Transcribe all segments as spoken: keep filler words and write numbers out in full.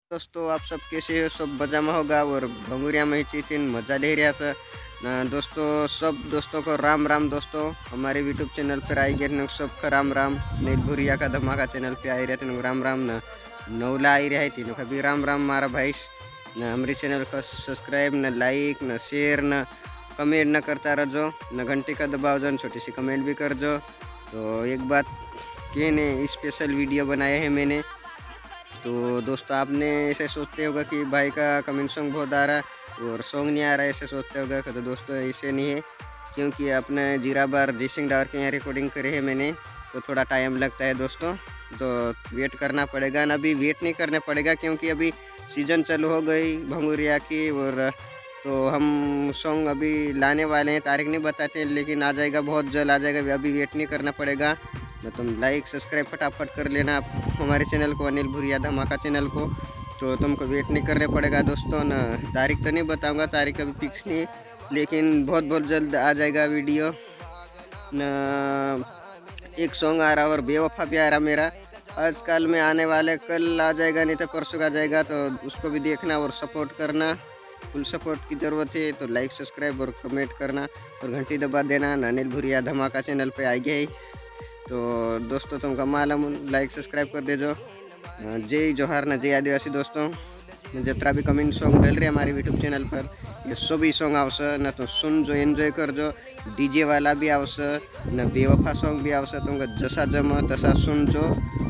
दोस्तों आप सब कैसे हो? सब मजामा होगा और भंगुरिया में चीचिन मजा ले रहा से न दोस्तों। सब दोस्तों को राम राम दोस्तों। हमारे यूट्यूब चैनल पर आई गए न सबका राम राम। नीलभुरिया का धमाका चैनल पे आई रहे थे राम राम न नौला आई रही थी न कभी राम राम मारा भाई न हमारे चैनल को सब्सक्राइब न लाइक न शेयर न कमेंट न करता रहो न घंटी का दबाव जो छोटी सी कमेंट भी कर दो। तो एक बात कहने स्पेशल वीडियो बनाए हैं मैंने। तो दोस्तों आपने ऐसे सोचते होगा कि भाई का कमेंट सॉन्ग बहुत आ रहा है और सॉन्ग नहीं आ रहा है, ऐसे सोचते होगा। तो दोस्तों ऐसे नहीं है, क्योंकि अपने जीरा बार जिसिंग डावर के यहाँ रिकॉर्डिंग करे है मैंने, तो थोड़ा टाइम लगता है दोस्तों। तो वेट करना पड़ेगा ना, अभी वेट नहीं करना पड़ेगा क्योंकि अभी सीज़न चालू हो गई भंगुरिया की। और तो हम सॉन्ग अभी लाने वाले हैं, तारीख नहीं बताते हैं लेकिन आ जाएगा, बहुत जल्द आ जाएगा। अभी वेट नहीं करना पड़ेगा। तो तुम लाइक सब्सक्राइब फटाफट कर लेना आप हमारे चैनल को, अनिल भुरिया धमाका चैनल को। तो तुमको वेट नहीं करने पड़ेगा दोस्तों न। तारीख तो नहीं बताऊंगा, तारीख अभी फिक्स नहीं है, लेकिन बहुत बहुत जल्द आ जाएगा वीडियो न। एक सॉन्ग आ रहा और बेवफा भी आ रहा मेरा, आजकल में आने वाले, कल आ जाएगा नहीं तो परसों आ जाएगा। तो उसको भी देखना और सपोर्ट करना, फुल सपोर्ट की ज़रूरत है। तो लाइक सब्सक्राइब और कमेंट करना और घंटी दबा देना। अनिल भुरिया धमाका चैनल पे आ गया ही। तो दोस्तों तुमका मालूम, लाइक सब्सक्राइब कर दे जो। जय जोहार न जय आदिवासी दोस्तों। जितना भी कमेंट सॉन्ग डल रहे हमारे यूट्यूब चैनल पर, ये सभी सॉन्ग आवश न, तो सुन जो, एंजॉय कर जो। डीजे वाला भी आवश न, बेवफा सॉन्ग भी आवश, तुमका जैसा जमा तसा सुन जो।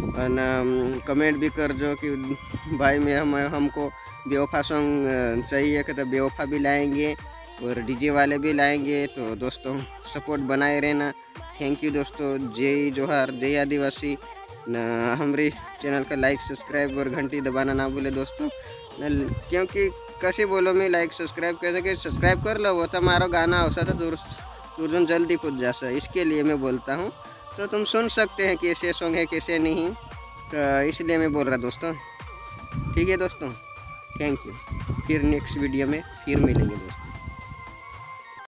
न कमेंट भी कर जो कि भाई में हम हमको बेवफा सॉन्ग चाहिए, कि तो बेवफा भी लाएंगे और डीजे वाले भी लाएंगे। तो दोस्तों सपोर्ट बनाए रहना। थैंक यू दोस्तों। जय जोहार जय आदिवासी न। हमारे चैनल का लाइक सब्सक्राइब और घंटी दबाना ना भूले दोस्तों न, क्योंकि कैसे बोलो मैं लाइक सब्सक्राइब कैसे कि सब्सक्राइब कर लो, वो तो हमारा गाना हो सकता दूर तुरंत जल्दी पूछ जा सा, इसके लिए मैं बोलता हूँ। तो तुम सुन सकते हैं कैसे सॉन्ग है कैसे नहीं, तो इसलिए मैं बोल रहा दोस्तों। ठीक है दोस्तों, थैंक यू। फिर नेक्स्ट वीडियो में फिर मिलेंगे दोस्तों।